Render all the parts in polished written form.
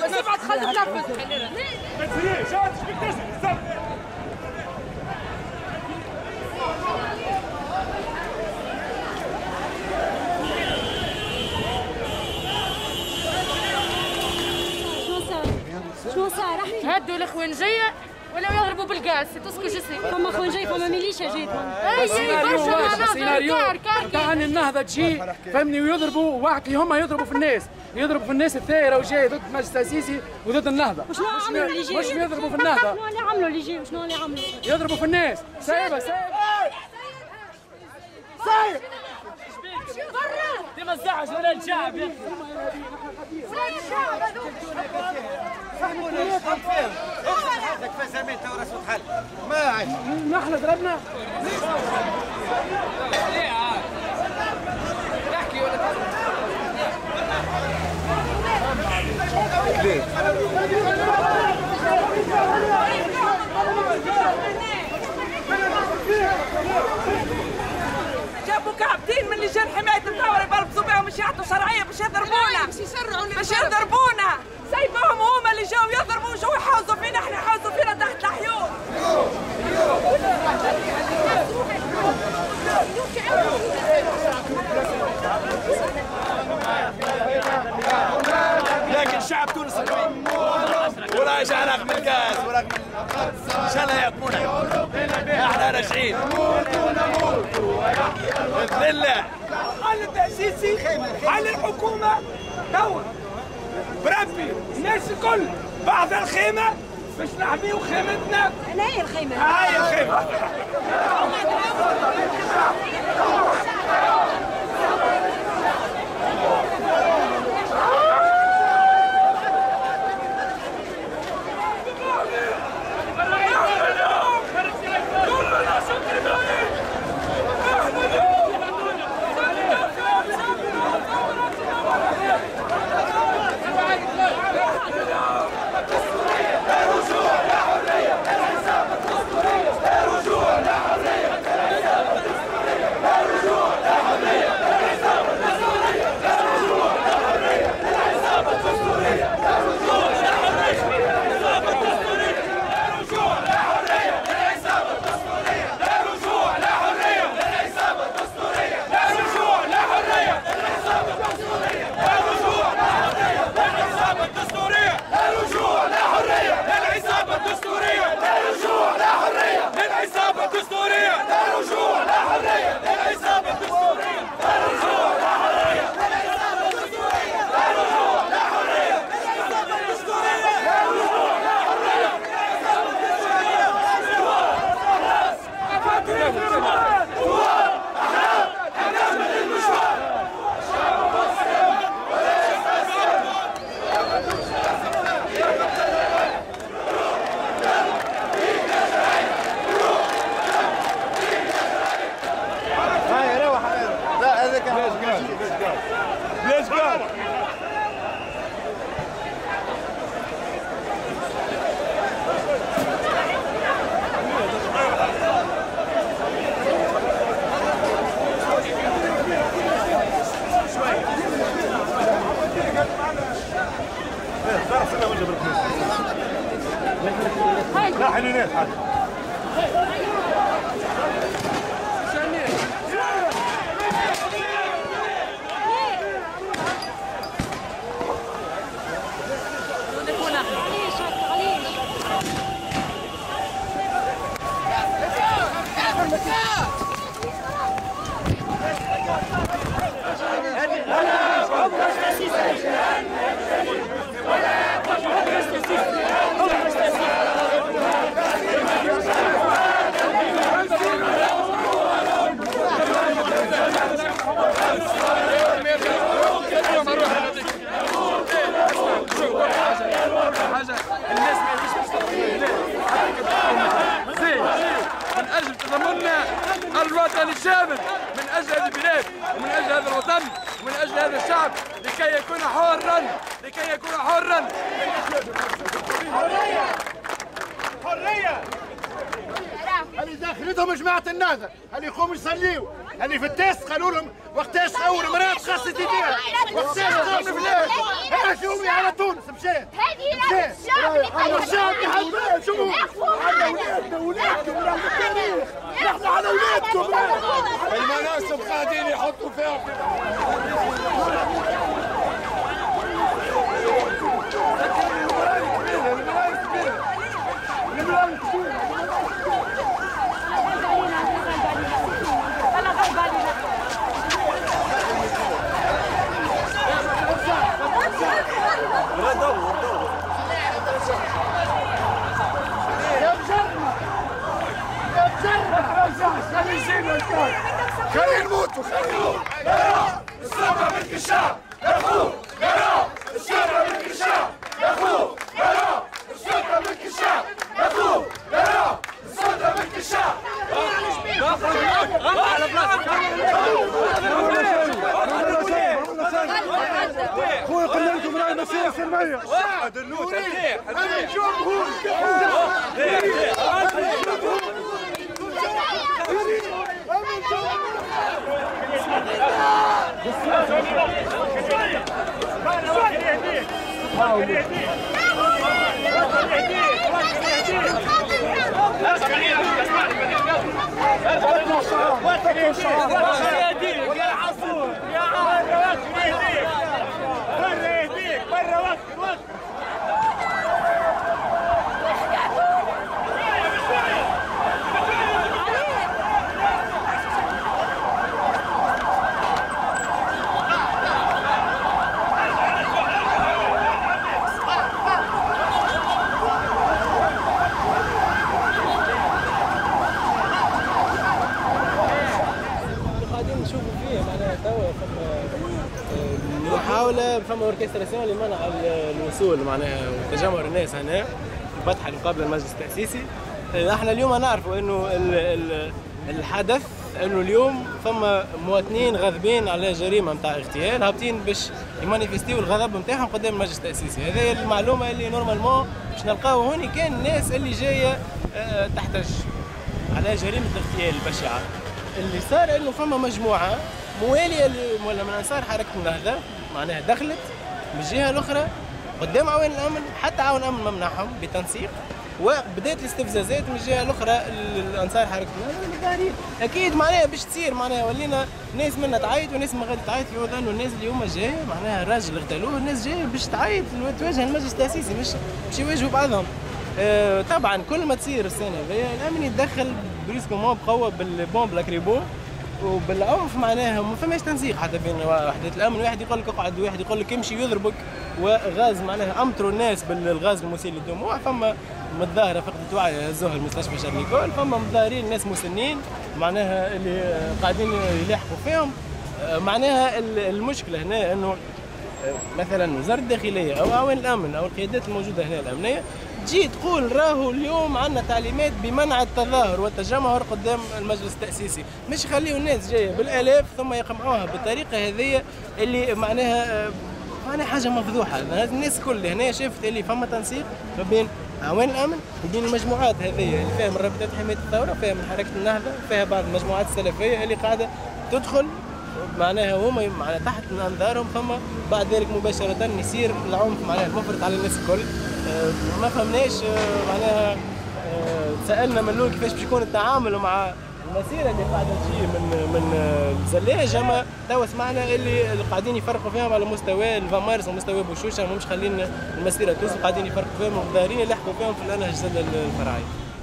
سبعة تخلي تنفذ. شنو صار؟ احكي. هدوا الاخوانجيه ولا يضربوا بالغاز، تسكو جسي. فما اخوانجيه فما ميليشيا جيت. اي برشا سيناريو تاع ان النهضه تجي فهمني ويضربوا واحد هم يضربوا في الناس الثائره وجاي ضد مجلس السيسي وضد النهضه. وشنو عملوا اللي جاي؟ مش يضربوا في النهضه. شنو اللي عملوا اللي جاي وشنو اللي عملوا؟ يضربوا في الناس. سايبه ديما الزعج ولا الشعب يا اخي. هذاك فزامين تو راسو تحل ما عادش نحن ضربنا نحكي ولا جابوا كعبتين من لجان حماية الثورة يبلبسوا بهم مش يعطوا شرعية باش يضربونا سايبوهم هما اللي جاوا يضربوا وجاوا يحوزوا فينا احنا يحوزوا فينا تحت الحيوط. لكن شعب تونس قوي ولا يجعل رغم الغاز ورغم ان شاء الله يعطونا احنا راجعين باذن الله. على التأسيسي على الحكومة توا بربي الناس الكل بعد الخيمة باش نحميو خيمتنا. انا هي الخيمة. هاي الخيمة. لا حنينات الوطن الشامل من اجل هذه البلاد ومن اجل هذا الوطن ومن اجل هذا الشعب لكي يكون حرا. حريه اللي داخلتهم جماعه النهضه اللي يقوموا يصليوا اللي في التيست قالوا لهم وقتاش اول مرات خاصة يديها وقتاش تقوم البلاد شوفي على تونس مشيت. هذه إرادة الشعب اللي طيب الشعب يحبها. شوف على ولادكم راه التاريخ. نحن على ولادكم. المناصب قاعدين يحطوا فيها خلينا نموتوا الثورة ملك الشعب يا اخو يا الثورة ملك الشعب يا اخو يا الثورة ملك الشعب يا اخو يا الثورة ملك الشعب خويا قلنا لكم راهي مسيرة سلمية واحد النوت الجمهور محاولة فما اوركستراسيون لمنع الوصول معناها وتجمع الناس هنا فتح المقابلة المجلس التأسيسي. احنا اليوم نعرفوا انه الحدث انه اليوم فما مواطنين غاضبين على جريمة نتاع اغتيال هابطين باش يمانيفستيو الغضب نتاعهم قدام المجلس التأسيسي. هذه المعلومة اللي نورمالمون باش نلقاو هوني كان الناس اللي جاية تحتج على جريمة الاغتيال البشعة. اللي صار انه فما مجموعة موالية ولا من انصار حركة النهضة معناها دخلت من الجهة الأخرى قدام عوان الأمن حتى عوان الأمن ممنعهم بتنسيق وبدات الاستفزازات من الجهة الأخرى الأنصار حركة النهضة المتظاهرين. أكيد معناها باش تصير معناها ولينا ناس منا تعيط وناس ما غادي تعيط في وضع إنه الناس اللي هما جاية معناها الراجل اغتالوه الناس جاية باش تعيط تواجه المجلس التأسيسي باش يواجهوا بعضهم. طبعا كل ما تصير السنة هذيا الأمن يتدخل بريسكومون بقوة بالبومب لاكريبو وبالعنف معناها ما فماش تنسيق حتى بين وحدة الامن. واحد يقول لك اقعد وواحد يقول لك امشي يضربك وغاز معناها امطروا الناس بالغاز المسيل للدموع. فما متظاهره فقدت وعي هزوها المستشفى شارليكول. فما متظاهرين ناس مسنين معناها اللي قاعدين يلاحقوا فيهم. معناها المشكله هنا انه مثلا وزاره الداخليه او عوان الامن او القيادات الموجوده هنا الامنيه تجي تقول راهو اليوم عندنا تعليمات بمنع التظاهر والتجمهر قدام المجلس التأسيسي، مش يخليوا الناس جايه بالالاف ثم يقمعوها بالطريقه هذه اللي معناها حاجه مفضوحه. الناس كل هنا شافت اللي فما تنسيق ما بين عوان الامن وبين المجموعات هذه اللي فيها من رابطه حمايه الثوره، فيها من حركه النهضه، فيها بعض المجموعات السلفيه اللي قاعده تدخل معناها هما معناها تحت انظارهم. فما بعد ذلك مباشره يصير العنف معناها المفرط على الناس الكل. ما فهمناش معناها سالنا من الاول كيفاش باش يكون التعامل مع المسيره اللي قاعده تجي من الزلاج. اما توا سمعنا اللي قاعدين يفرقوا فيهم على مستوى الفامارس ومستوى بوشوشه، مش خلين المسيره توصل، قاعدين يفرقوا فيهم والمتظاهرين يلحقوا فيهم في الانهج الفرعي.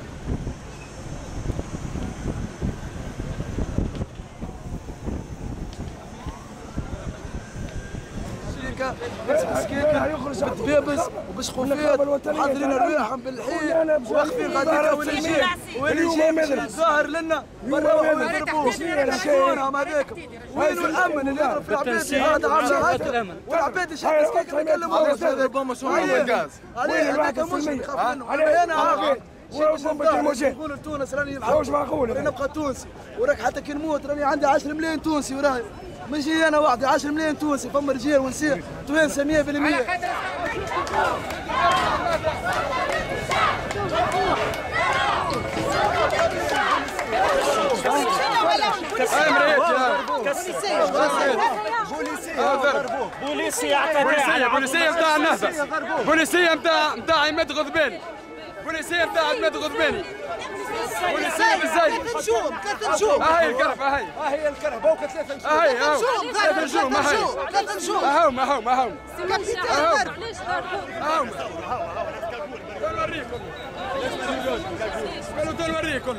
مسكيكه يخرج بالدبابس وبالشخوفيات وحاضرين رواحهم بالحيل واقفين غاديكا واللي يجي الظاهر لنا برا يضربوه يشوفونهم هذاك. وين الامن اللي يضرب في العباد هذا عامل هكا والعباد شحال مسكيكه يكلموا ربما شو الغاز عليه هذاك مش نخاف منه. انا عارف نقول لتونس راني مش معقول راني نبقى تونسي وراك حتى كي نموت راني عندي 10 ملايين تونسي وراي ماشي انا وحدي 10 ملايين تونسي. فما رجال ونساء توانسه 100%. بوليسية اعتداء بوليسية نتاع النهضة، بوليسية نتاع عماد غضباني، بوليسية نتاع عماد غضباني، بوليسية بالزايد. 3 نجوم. هاي الكرف هاي الكرف بوكا 3 نجوم. هاي 3 نجوم. هاي 3 نجوم. اهم نوريكم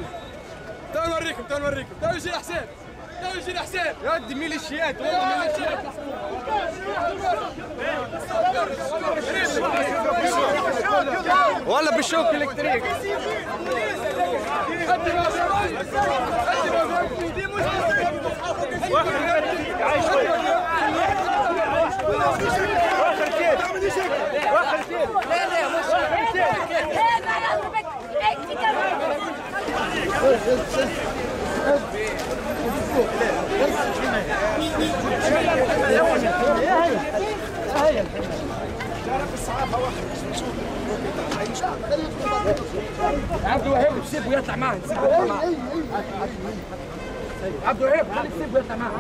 تو يجي الحساب، يا ودي ميليشيات والله بالشوك الكتريك. عبد الوهاب بسيبه يطلع معاه، عبد الوهاب خليك تسيبه يطلع معاه.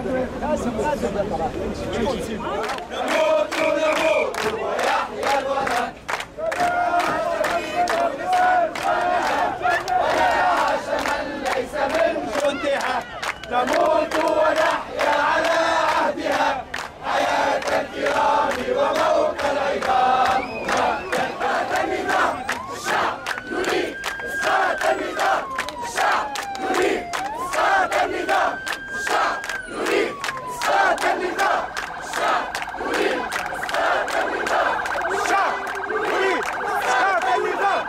نموت ويحيى الوطن، ويعاش من ليس من جندها، نموت ونحيا على عهدها حياة الكرام وموت العظام. إسقاط النظام، الشعب يريد إسقاط النظام، الشعب يريد إسقاط النظام، الشعب يريد إسقاط النظام، الشعب يريد إسقاط النظام، الشعب يريد إسقاط النظام.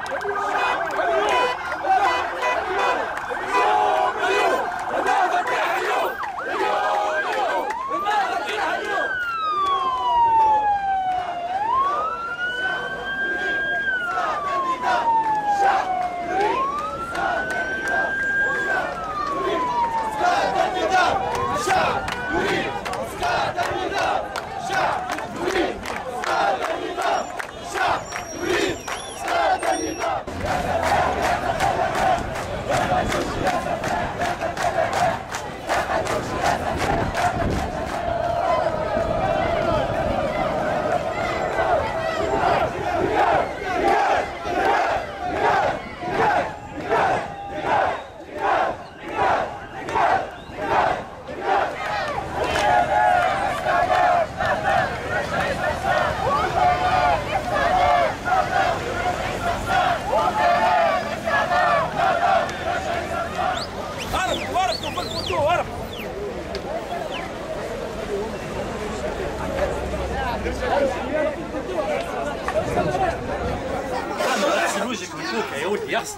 اغسل وجهك بالكوكا يا ولدي، اغسل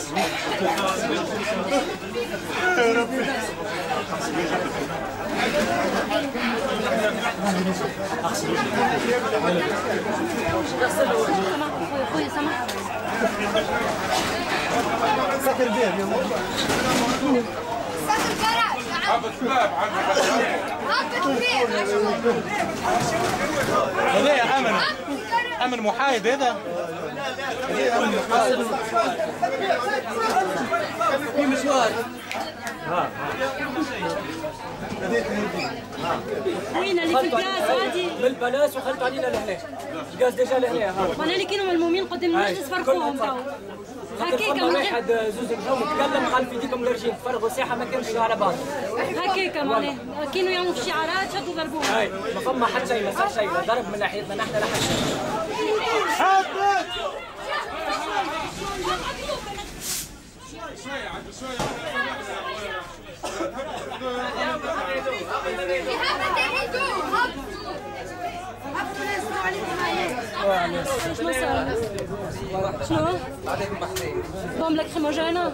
يا ربي. اغسل وجهك. خويا سامح. سكر الباب يا ولدي. سكر الجراج. هبط الباب هذا يا امن محايد هذا. في مشوار. وين اللي في الكاس هادي؟ بالبلاش وخلطوا علينا لهنا. الغاز ديجا لهنا. وانا اللي كانوا ملمومين قدام المجلس فرقوهم تو. هكاك واحد زوز نجوم تكلم قال في ديكم الرجيم تفرغوا ساحه ما كانش على بعض. هكاك معناها كانوا يعملوا في الشعارات شدوا ضربوهم. اي ما فما حتى شيء، ما صار شيء، ضرب من ناحيتنا نحن لا حد شيء. شنو صار؟ شنو؟ بوم لاكريموجينا؟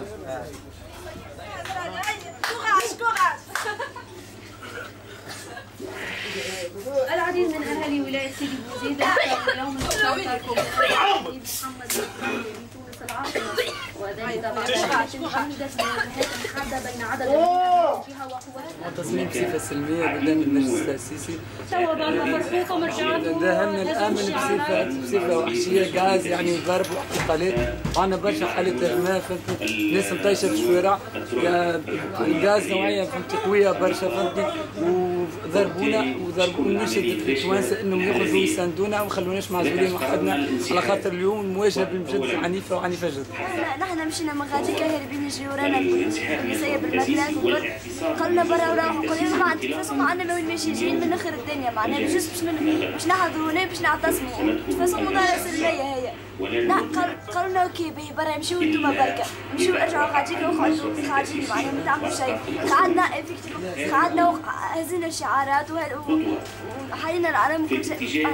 العديد من اهالي ولايه سيدي بوزيد اليوم محمد تونس العاصمه، وذلك بعد ساعات عمدت مواجهات حاده بين عدد من الجهه وقواتها. تصميم بصفه سلميه قدام المجلس التاسيسي. توا بعد فرقوكم رجعتوا داهمنا الامن بصفه وحشيه، غاز يعني ضرب واحتقالات، عندنا برشا حالات اغماء فهمتني، ناس مطيشه في الشوارع، الغاز نوعيه فهمتي قويه برشا فهمتني، ضربونا ونشد التوانسه انهم يخرجوا يساندونا وما خلوناش معزولين وحدنا على خاطر اليوم المواجهه بالجد عنيفه وعنيفه جدا. نحن مشينا من غاديك هاربين يجري ورانا البوليسيه بالمدلات وكل قالنا برا وراهم قالوا ما عندك فاصون عندنا ما وين ماشي جايين من اخر الدنيا معناها باش نحضروا هنا باش نعتصموا فاصون مظاهره سلميه هي. قالوا لنا اوكي باهي برا مشيو انتوما بركه مشيو ارجعوا غاديك وخرجوا خارجين معناها ما تعملوا شيء. قعدنا هزينا الشعارات وحيينا العلم وكل شيء.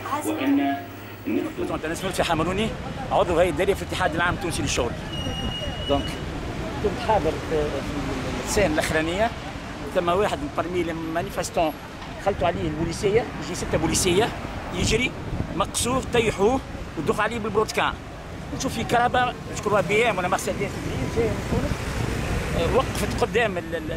أنا اسمي لطفي حمروني عضو هيئة إدارية في الاتحاد العام التونسي للشغل. دونك كنت حاضر في السنة الأخرانية ثم واحد من برمي المانيفستون خلطوا عليه البوليسية يجي 6 بوليسية يجري مقصوه طيحوه ودوخ عليه بالبروتكان. نشوف في كهرباء نشكروها بي ام ولا مرسيدس جايه من تونس وقفت قدام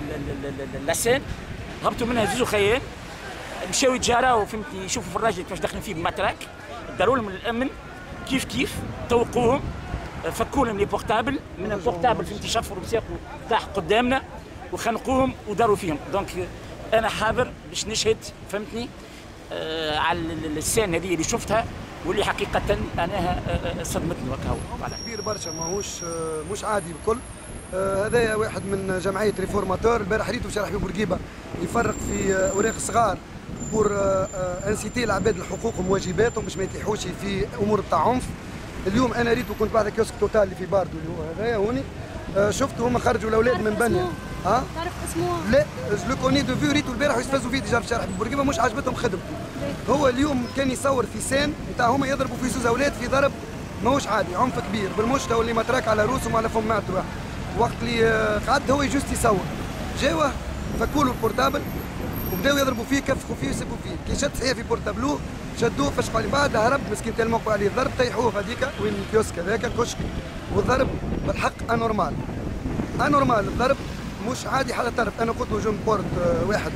اللسان هبطوا منها زوز خيال مشاو يتجاراو فهمتني يشوفوا في الراجل كيفاش داخلين فيه بمتراك داروا لهم الامن كيف طوقوهم فكوا لهم لي بورتابل من البورتابل فهمتي شفروا بساقوا طاح قدامنا وخنقوهم وداروا فيهم. دونك انا حاضر باش نشهد فهمتني على السين هذه اللي شفتها واللي حقيقه انها صدمتني وكهو. كبير برشا ماهوش مش عادي بكل. هذايا واحد من جمعيه ريفورماتور البارح ريتو شرح في بورقيبه يفرق في اوراق صغار بور انسيتي العباد لحقوقهم وواجباتهم باش ما يتيحوش في امور تاع عنف. اليوم انا ريتو كنت بعد كيوسك توتال اللي في باردو اللي هو هذايا هوني شفت هما خرجوا الاولاد من بنيا. تعرف اسمه؟ لا جو كوني دو فيو ريتو البارح يستفزوا فيه ديجا في شارع بورقيبه مش عجبتهم خدمته. هو اليوم كان يصور في سين نتاع هما يضربوا في زوز اولاد في ضرب ماهوش عادي عنف كبير بالمشتى واللي متراك على روسهم وعلى فماته واحد. وقت اللي قعد هو جوست يصور جاوه فكوا له البورتابل وبداو يضربوا فيه كفخوا فيه ويسبوا فيه. كي شد صحيح في بورتابلو شدوه فشقوا عليه بعد هرب مسكين تلموا عليه الضرب طيحوه هذيك وين الكيوسك هذاك الكشك. والضرب بالحق انورمال الضرب مش عادي حتى طرف. انا قلت له جنب بورت واحد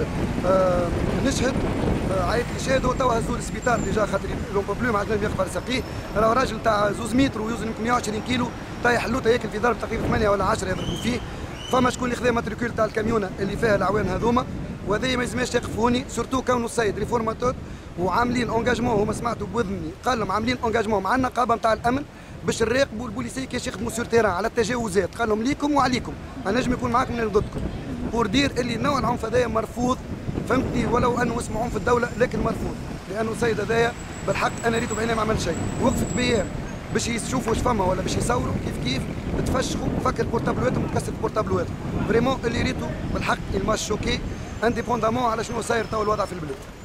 نشهد عيط لي شادو توا هزوه للسبيطار ديجا خاطر لون بلو ما عندناش يقف على ساقيه. راهو راجل تاع 2 متر ويوزن يمكن 120 كيلو طايح اللوطه ياكل في ضرب تقريبا 8 ولا 10 يضربوا فيه. فما شكون اللي خذا ماتريكول تاع الكاميونه اللي فيها العوان هذوما وهذا ما يلزمش يقفوني سورتو كونه السيد ريفورماتور وعاملين اونجاجمون. هما سمعتوا بوذني قال لهم عاملين اونجاجمون مع النقابه نتاع الامن باش نراقبوا البوليسيه كيفاش يخدموا سور تيران على التجاوزات. قال لهم ليكم وعليكم ما نجم يكون معاكم من ضدكم بور دير اللي نوع العنف هذايا مرفوض فهمتني ولو انه اسمه عنف الدوله لكن مرفوض لانه السيد هذايا بالحق انا ريته بعيني ما عمل شيء. وقفت بيام باش يشوفوا واش فما ولا باش يصوروا كيف تفشخوا فك البورتابلواتهم وتكسر البورتابلوات. فريمون اللي ريته بالحق الماش شوكي انديبوندامون على شنو صاير توا الوضع في البلاد.